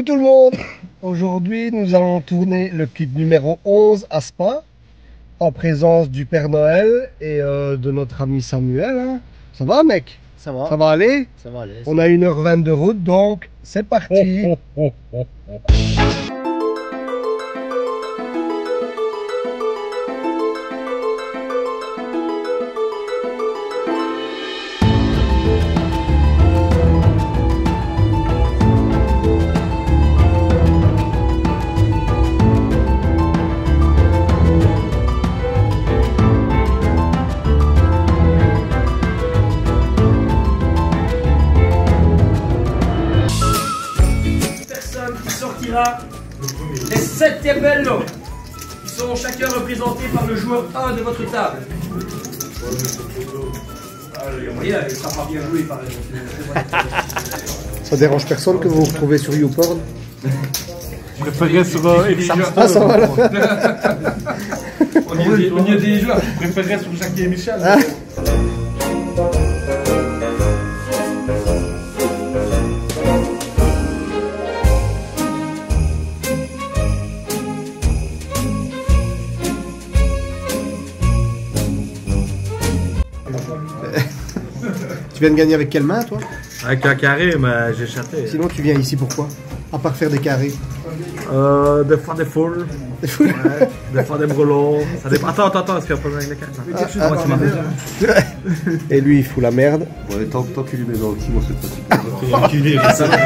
tout le monde. Aujourd'hui, nous allons tourner le clip numéro 11 à Spa, en présence du Père Noël et de notre ami Samuel. Hein. Ça va, mec? Ça va. Ça va aller? Ça va aller. On a 1h20 de route, donc c'est parti. Sortira les 7 Bello qui seront chacun représentés par le joueur 1 de votre table. Il y a moyen, il sera pas bien joué par Ça dérange personne que vous vous retrouvez sur YouPorn? Je préférais sur X-Hamster. Ah, ça va là. On y a des joueurs. Je préférais sur Jackie et Michel. Ah. Tu viens de gagner avec quelle main, toi? Avec un carré, mais j'ai chaté. Sinon, tu viens ici pourquoi? À part faire des carrés. Des fois des foules. Des foules. Ouais, des fois des brelots. Ça dépend. Attends, est-ce qu'il y a un problème avec les cartes? Et lui, il fout la merde. Ouais, tant que tu lui mets dans le cul, moi c'est pas ça.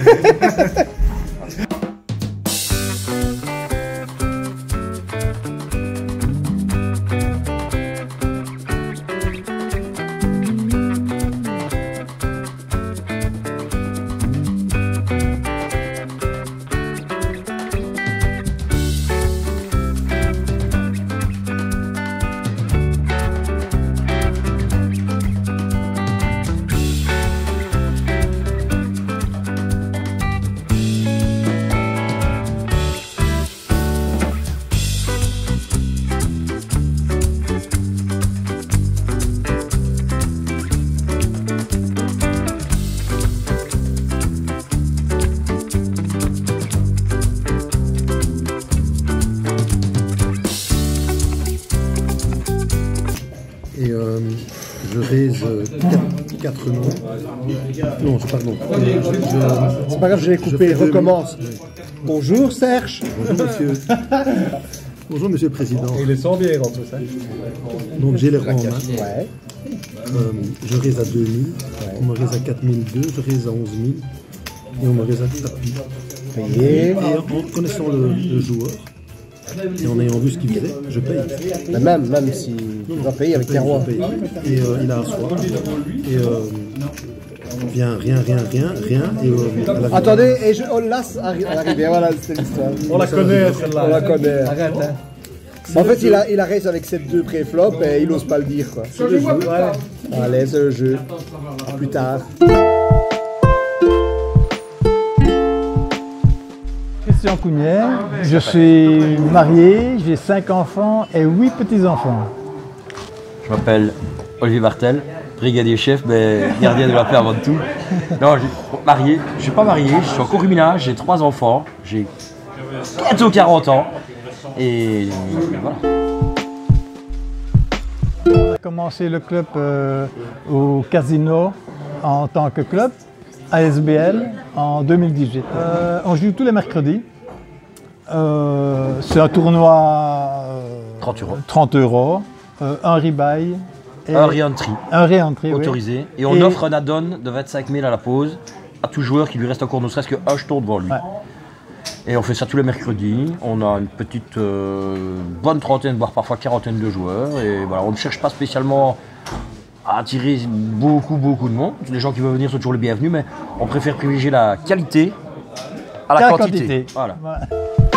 Et je raise 4 noms. Non, pardon. C'est pas grave, je l'ai coupé, recommence. Bonjour Serge. Bonjour monsieur. Bonjour monsieur le président. Il est sans bière en tout ça. Donc j'ai les rangs en main. Ouais. Je raise à 2000, on me raise à 4002, je raise à 11000 et on me raise à tapis. Et en connaissant le joueur et en ayant vu ce qu'il faisait, je paye. même si tu vas payer avec tes rois. Je paye. Et il a un soir. Et vient rien. Et, à la Attendez, et on lasse à l'arrivée. Voilà, c'est l'histoire. On la connaît celle-là. On la connaît. Arrête, hein. En fait, il a race avec 7-2 pré-flop et il n'ose pas le dire, quoi. C'est le jeu. Allez, c'est le jeu. À plus tard. Christian Cougnière, je suis marié, j'ai 5 enfants et 8 petits-enfants. Je m'appelle Olivier Bartel, brigadier chef, mais gardien de la paix avant tout. Non, marié, je suis pas marié, je suis en concubinage, j'ai 3 enfants, j'ai bientôt 40 ans. Et voilà. On a commencé le club au Casino en tant que club, ASBL, en 2018. On joue tous les mercredis. C'est un tournoi 30 €, un rebuy. Et un re-entry. Un re-entry, autorisé. Oui. Et on offre un add-on de 25 000 à la pause à tout joueur qui lui reste encore ne serait-ce qu'un jeton devant lui. Ouais. Et on fait ça tous les mercredis. On a une petite bonne trentaine, voire parfois quarantaine de joueurs. Et voilà, on ne cherche pas spécialement à attirer beaucoup de monde. Les gens qui veulent venir sont toujours les bienvenus, mais on préfère privilégier la qualité à la quantité. Voilà. Ouais.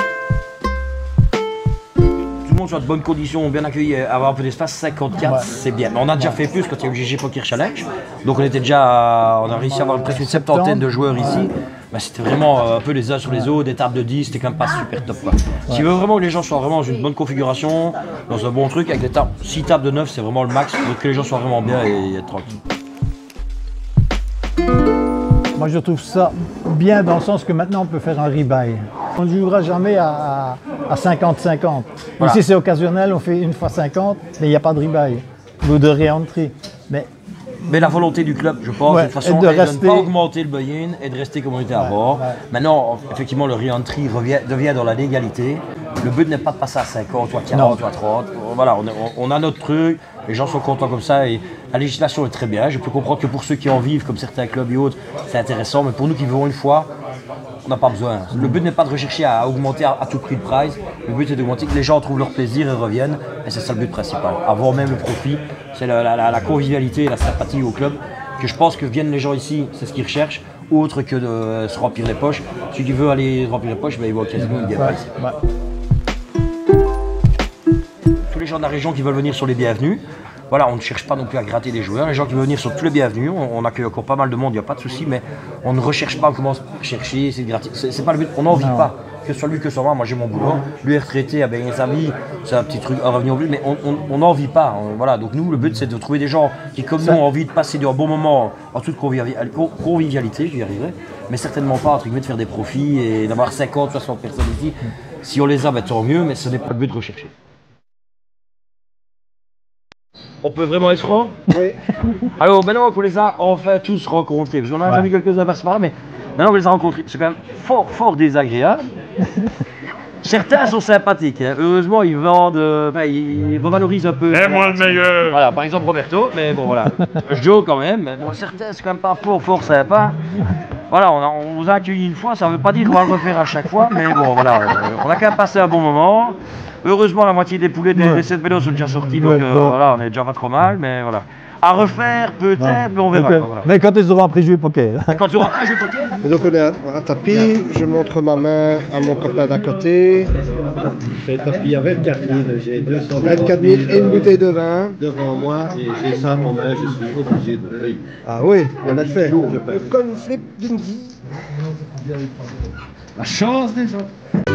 Tout le monde soit de bonnes conditions, bien accueilli, avoir un peu d'espace, 54, c'est bien. Mais on a déjà fait plus quand il y a eu le GG Poker Challenge. Donc on a réussi à avoir presque une septantaine de joueurs ici. Bah, c'était vraiment un peu les uns sur les autres, des tables de 10, c'était quand même pas super top, quoi. Si tu veux vraiment que les gens soient vraiment dans une bonne configuration, dans un bon truc, avec des tables, 6 tables de 9, c'est vraiment le max, pour que les gens soient vraiment bien et être tranquilles. Moi je trouve ça bien dans le sens que maintenant on peut faire un rebuy. On ne jouera jamais à 50-50. Voilà. Ici c'est occasionnel, on fait une fois 50, mais il n'y a pas de rebuy ou de re-entry. Mais la volonté du club, je pense, Ouais, de toute façon, et de est de rester- ne pas augmenter le buy-in et de rester communauté à bord. ouais. Maintenant, effectivement, le re-entry devient dans la légalité. Le but n'est pas de passer à 50, ou à 40, ou à 30. Voilà, on a notre truc, les gens sont contents comme ça et la législation est très bien. Je peux comprendre que pour ceux qui en vivent, comme certains clubs et autres, c'est intéressant, mais pour nous qui vivons une fois, on n'a pas besoin. Le but n'est pas de rechercher à augmenter à tout prix le price. Le but est d'augmenter, que les gens trouvent leur plaisir et reviennent. Et c'est ça le but principal. Avant même le profit, c'est la convivialité et la sympathie au club. Que je pense que viennent les gens ici, c'est ce qu'ils recherchent, autre que de se remplir les poches. Celui qui veut aller remplir les poches, ben, il va au casino, il ne vient pas ici. Tous les gens de la région qui veulent venir sont les bienvenus. Voilà, on ne cherche pas non plus à gratter des joueurs. Les gens qui veulent venir sont tous les bienvenus. On accueille encore pas mal de monde, il n'y a pas de souci, mais on ne recherche pas, on commence à chercher, c'est gratis. C'est pas le but, on n'en vit pas. Que ce soit lui, que ce soit moi, j'ai mon boulot. Lui est retraité, a bien sa vie, c'est un petit truc, un revenu en plus, mais on n'en vit pas. Voilà, donc nous, le but c'est de trouver des gens qui, comme nous, ont envie de passer un bon moment en toute convivialité, j'y arriverai, mais certainement pas, entre guillemets, de faire des profits et d'avoir 50, 60 personnes ici. Si on les a, ben, tant mieux, mais ce n'est pas le but de rechercher. On peut vraiment être franc? Oui. Alors maintenant qu'on les a enfin tous rencontrés, parce qu'on a déjà vu quelques-uns par mais maintenant qu'on les a rencontrés, c'est quand même fort désagréable. Certains sont sympathiques, hein. Heureusement ils vendent, ils revalorisent un peu. Et moi le meilleur. Voilà, par exemple Roberto, mais bon voilà, je joue quand même, mais bon, certains c'est quand même pas fort sympa. Voilà, on vous a accueilli une fois, ça veut pas dire qu'on va le refaire à chaque fois, mais bon voilà, on a quand même passé un bon moment. Heureusement, la moitié des poulets des 7 vélos sont déjà sortis, donc voilà, on est déjà pas trop mal, mais voilà. À refaire, peut-être, mais on verra. Voilà. Mais quand ils auront appris à jouer poker. Quand tu auras un jeu poker, Et donc on est à tapis, je montre ma main à mon copain d'à côté. J'ai tapis à 24 000, j'ai 200 24 000 et une bouteille de vin. devant moi et j'ai ça en main, je suis obligé de payer. Ah oui, on a fait. Je paye. Le conflip d'une vie. La chance des gens.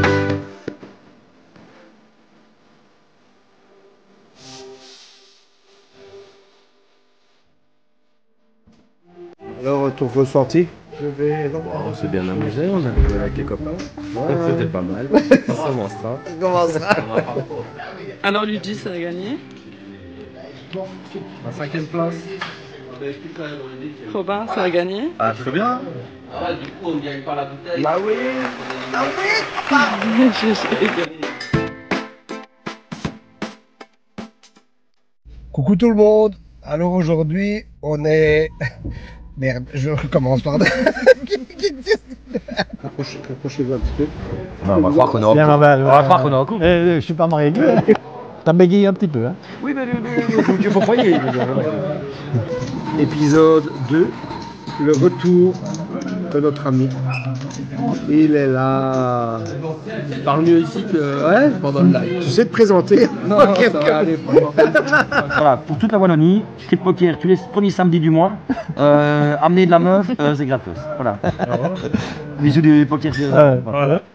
Alors, ton ressenti? On s'est bien amusé, on a joué avec les copains. C'était pas mal. Ça commencera. Comment ça? Alors Luigi, ça a gagné. La 5e place. Robin, ça a gagné. Ah, très bien. Bah oui. J'ai gagné. Coucou tout le monde. Alors aujourd'hui, on est... Merde, je recommence, pardon. Rapprochez-vous un petit peu. on va croire qu'on est Bien, en Raval, on va croire qu'on est en couple. Je suis pas marié. T'as bégayé un petit peu, hein? Oui, mais il faut croyer. Épisode 2, le retour de notre ami. Il est là. Il parle mieux ici que Ouais. pendant le live. Tu sais te présenter? Non, ça va aller. Voilà, pour toute la Wallonie, street poker tous les premiers samedis du mois. Amener de la meuf, c'est gratos. Voilà. Bisous du poker. Ouais. Voilà.